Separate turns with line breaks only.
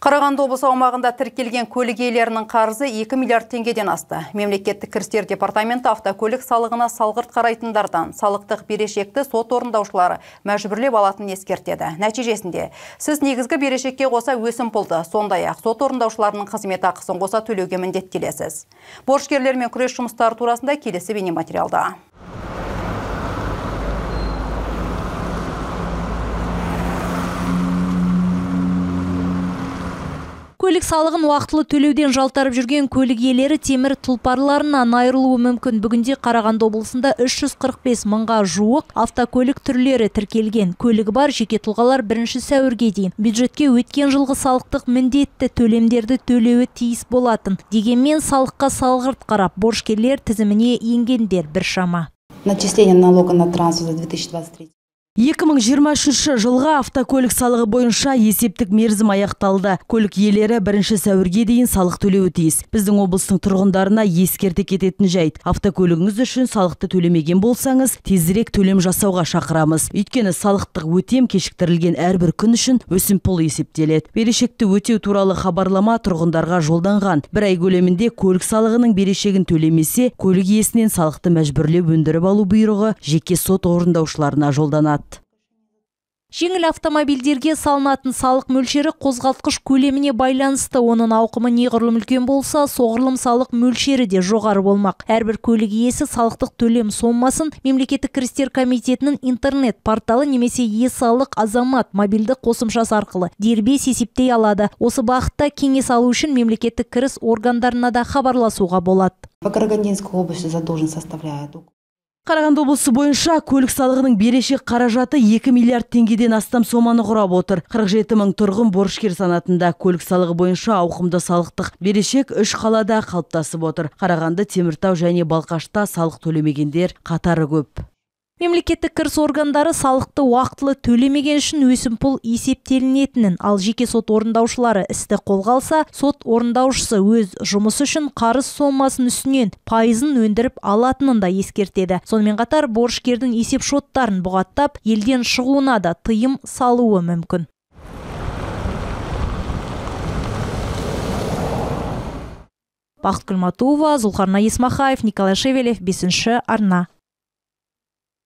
Қарағанды облысы аумағында тіркелген көлік иелерінің қарызы 2 миллиард теңгеден асты. Мемлекеттік кірістер департаменті автокөлік салығына салғырт қарайтындардан салықтық берешекті сот орындаушылары мәжбүрлеп алатынын ескертеді. Нәтижесінде сіз негізгі берешекке қоса өсімпұлды, сондай-ақ сот орындаушыларының қызмет ақысын қоса төлеуге міндеттелесіз. Борышкерлермен күрес жұмыстары турасында келесі бейнематериалда.
Көлік салығын уақытылы төлеуден жалтарып жүрген көлік иелері темір тұлпарларынан айырылуы мүмкін. Бүгінде Қарағанды облысында 345 мыңға жуық автокөлік түрлері тіркелген. Көлігі бар жеке тұлғалар 1 сәуірге дейін бюджетке өткен жылғы салықтық міндетті төлемдерді төлеуі тиіс болатын. Дегенмен салыққа салғырт қарап, борышкерлер тізіміне енгендер біршама.
Начисление налога на транспорт за 2023.
2023 жылға автокөлік салығы бойынша есептік мерзім аяқталды. Көлік иелері 1 сәуірге дейін салық төлеуі тиіс. Біздің облыстың тұрғындарына ескерте кететін жайт. Автокөлігіңіз үшін салықты төлемеген болсаңыз, тезірек төлем жасауға шақырамыз. Өйткені салықтық өтем кешіктірілген әрбір күн үшін өсімпұл есептеледі. Берешекті өтеу туралы хабарлама тұрғындарға жолданған. Бір ай көлемінде көлік салығының берешегін төлемесе, көлік иесінен салықты мәжбүрлеп өндіріп алу бұйрығы жеке сот орындаушыларына жолданады.
Жеңіл автомобильдерге салынатын салық мөлшері қозғалтқыш көлеміне байланысты. Оның ауқымы неғұрлым үлкен болса, соғұрлым салық мөлшері де жоғары болмақ. Әрбір көлік иесі салықтық төлем сомасын мемлекеттік кірістер комитетінің интернет порталы немесе е-салық азамат мобильді қосымшасы арқылы дербес есептей алады. Осы бағытта кеңес алу үшін мемлекеттік кіріс органдарына да хабарласуға болады.
По Карагандинской области задолжен составляет.
Қарағанды облысы бойынша көлік салығының берешек қаражаты 2 миллиард теңгеден астам соманы құрап отыр. 47 мың тұрғын борышкер санатында. Көлік салығы бойынша ауқымды салықтық берешек 3 қалада қалыптасып отыр. Қарағанды, Теміртау және Балқашта салық төлемегендер қатары көп.
Мемлекеттік кіріс органдары салықты уақытылы төлемеген үшін өсімпұл есептелінетінін, ал жеке сот орындаушылары істі қолға алса, сот орындаушысы өз жұмысы үшін қарыз сомасын үстінен пайызын өндіріп алатынын да ескертеді. Сонымен қатар борышкердің есеп шоттарын бұғаттап, елден шығуына да тыйым салуы мүмкін. Бақыт Күлматова, Зұлхарна Есмахаев, Николай Шевелев, 5-ші арна.